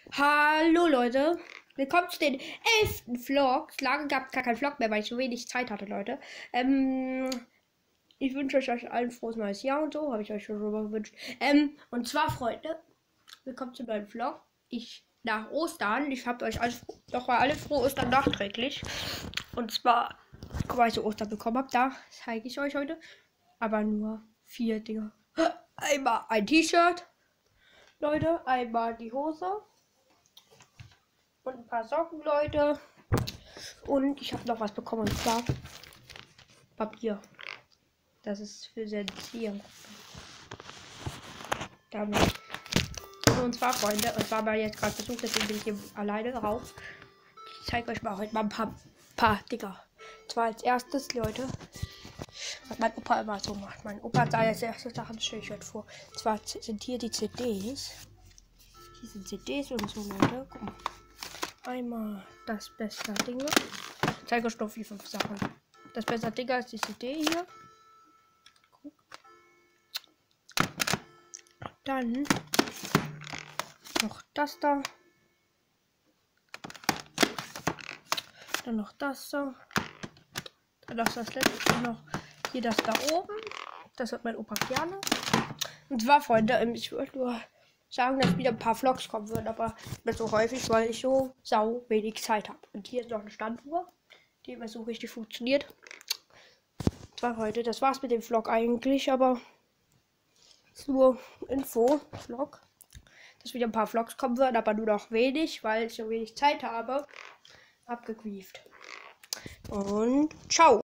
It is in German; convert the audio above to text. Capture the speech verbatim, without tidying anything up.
Hallo Leute, willkommen zu den elften Vlog. Lange gab es gar keinen Vlog mehr, weil ich so wenig Zeit hatte, Leute. Ähm, ich wünsche euch allen frohes neues Jahr und so, habe ich euch schon mal gewünscht. Ähm, und zwar, Freunde, willkommen zu meinem Vlog. Ich nach Ostern, ich habe euch alles, doch mal alle frohe Ostern nachträglich. Und zwar, guck mal, ich so Ostern bekommen habe, da zeige ich euch heute. Aber nur vier Dinge. Einmal ein T-Shirt, Leute, einmal die Hose. Und ein paar Socken, Leute. Und ich habe noch was bekommen, und zwar Papier. Das ist für Sensieren. Damit. Und zwar, Freunde, und zwar mal jetzt gerade besucht, deswegen bin ich hier alleine drauf. Ich zeige euch mal heute mal ein paar, paar Dinger. Und zwar als erstes, Leute, was mein Opa immer so macht. Mein Opa hat als erste Sachen, das stelle ich euch vor. Und zwar sind hier die C Ds. Hier sind C Ds und so, Leute. Guck mal. Einmal das beste Ding. Ich zeige euch noch vier, fünf Sachen. Das beste Ding ist die C D hier. Guck. Dann noch das da. Dann noch das da. Dann noch das letzte noch. Hier das da oben. Das hat mein Opa gerne. Und zwar, Freunde, ich würde nur sagen, dass wieder ein paar Vlogs kommen würden, aber nicht so häufig, weil ich so sau wenig Zeit habe. Und hier ist noch eine Standuhr, die immer so richtig funktioniert. Das war heute, das war's mit dem Vlog eigentlich, aber ist nur Info-Vlog. Dass wieder ein paar Vlogs kommen würden, aber nur noch wenig, weil ich so wenig Zeit habe. Abgegrieft. Und ciao.